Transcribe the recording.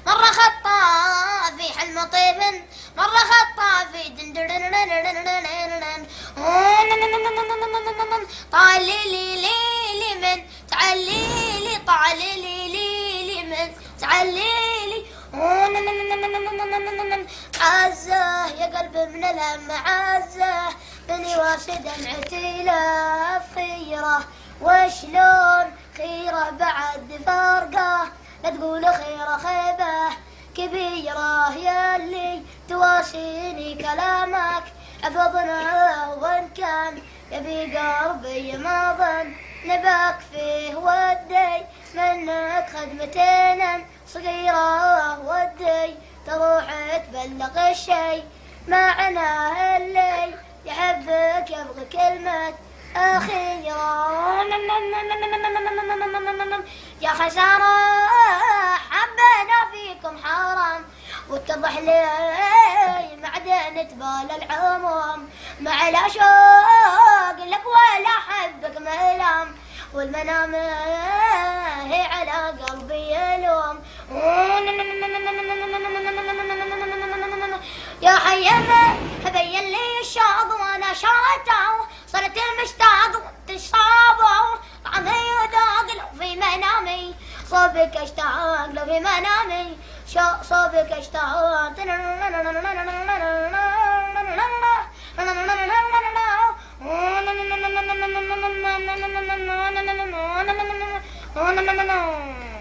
مرة خطا في حلم طيف، مرة خطا في طالي لي من تعلي لي، طالي لي من تعلي لي. عزة يا قلبي من الهم، عزة من يواسي دمعتي لا خيره، وشلون خيره بعد فرقه، لا تقول خيره خيبه كبيره، يا اللي تواسيني كلامك حفظنا، وان كان يبي قلبي ما ظن نباك فيه، ودي منك خدمتين صغيرة، ودي تروح تبلغ الشي معناه اللي يحبك يبغى كلمة أخيرة. يا خسارة حبنا فيكم حرام، واتضح لي معدن تبال العموم، مع لا شوق لك ولا حبك ملام، والمنام هي على قلبي يلوم. يا حيما بين لي الشاط وانا شاطع، صرت المشتاق وتشابه طعمي وداق لو في منامي، صوبك اشتاق لو في منامي، صوبك اشتاق. No, no, no, no, no.